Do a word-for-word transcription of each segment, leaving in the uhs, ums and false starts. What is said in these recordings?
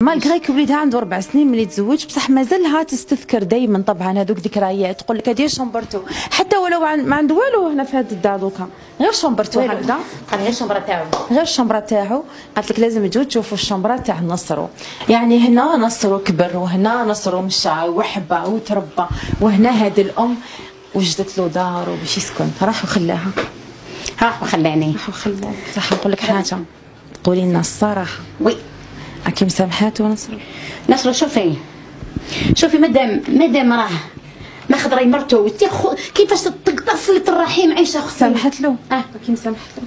مالغري كي وليدها عنده اربع سنين ملي تزوج، بصح مازالها تستذكر دائما طبعا هذوك ذكريات، تقول لك هذه شومبرتو، حتى ولو ما عنده والو هنا في هذا الدار دوكا، غير شومبرتو هكذا، قال غير الشومبره تاعو، غير الشومبره تاعو. قالت لك لازم تجوا تشوفوا الشومبره تاع نصرو، يعني هنا نصرو كبر وهنا نصرو مشى وحبى وتربى، وهنا هذه الام وجدت له دار باش يسكن، راح وخلاها، راح وخلاني، راح وخلاها. صح نقول لك حاجه، قولي لنا الصراحه، وي راكي مسامحاتو نصرو؟ نصرو شوفي شوفي مادام مادام راه ماخذ راي مرتو كيفاش تقطع صله الرحيم عايشه اختي، سامحت له؟ اه راكي مسامحت له؟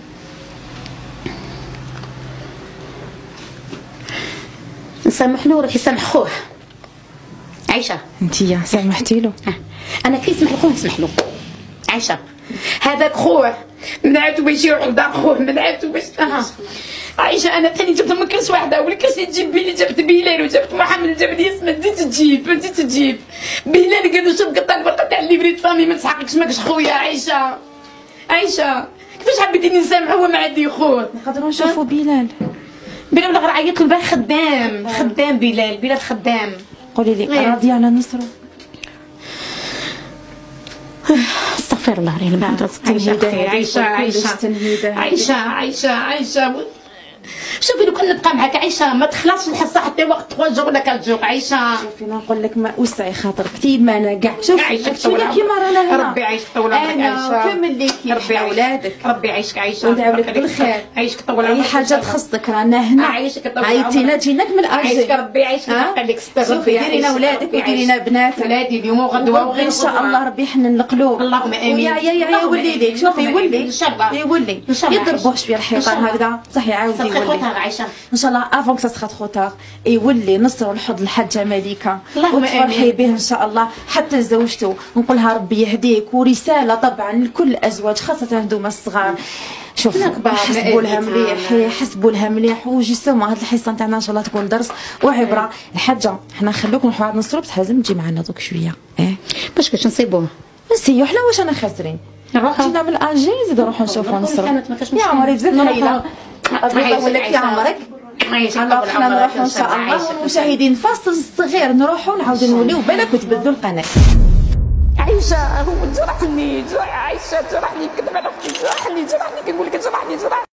نسامح له روح يسامح خوه. عايشه انتيا سامحتي له؟ آه. انا كي نسمح لخوه نسمح له. عايشه هذاك خوه منعتو باش يروح لدار خوه، منعتو باش آه. عايشه انا ثاني جبت من كاس واحده ولا كاش تجيب بيلي، جبت بلال وجبت محمد جاب لي اسمه، بديت تجيب بديت تجيب بلال قال له شوف قطع الورقه تاع الليفري فامي ما تسحقكش ماكش خويا. عايشه عايشه كيفاش حبيتيني نسامحو وما عندي خوه؟ نقدروا نشوفوا بلال. بلال ولا غير عيط له خدام خدام بلال بلال خدام. قولي لي راضيه على نصرو؟ استغفر الله العظيم. عايشه عايشه عايشه عايشه عايشه شوفي لو كان نبقى معاك عايشه ما تخلصش الحصه حتى وقت ثلاثة جور ولا أربعة جور. عايشه شوفي نقول لك ما وسعي خاطرك كي ما انا كاع شوفي شوفي كيما رانا هنا. ربي يعيشك طول عمرك عايشه، كمل ليكي ربي اولادك، ربي يعيشك عايشه وندعو لك بالخير، عايشك طول عمرك. اي حاجه تخصك رانا هنا، عايشك طول عمرك، عيطينا جيناك من اجل عايشك ربي يعيشك يخليك. شوفي ديري لنا ولادك وديري لنا بناتك، ولادي اليوم وغدوه ان شاء الله ربي يحنن القلوب. اللهم امين. يا يا يا يولي لك شوفي يولي ان شاء الله يولي يضربوه شويه الحيطان هكذا صح يعاود يولي عايشه ان شاء الله افون كسا تخط خوتار يولي نصر الحضن الحاجه مليكه اللهم وتفرحي به ان شاء الله حتى زوجته، ونقولها ربي يهديك. ورساله طبعا لكل الازواج خاصه هذوما الصغار، شوف حسبوا لها مليح حسبوا لها مليح وجيسوما هاد الحصه نتاعنا ان شاء الله تكون درس وعبره. الحاجه حنا نخلوكم نروحوا عند نصرو بصح لازم تجي معنا دوك شويه اه باش باش نصيبوه نسيو حنا واش انا خاسرين نروحوا جينا من الجي نزيدو نروحوا نشوفوا نصرو. يا عمري بزاف هايله الله يطول لك يا عمرك. الله حنا نروحوا ان شاء الله والمشاهدين فاصل صغير نروحوا نعاودوا نوليو بالك وتبدلوا القناه. عايشه هو جرحني عايشه جرحني كذب على اختي جرحني جرحني كنقول لك جرحني جرحني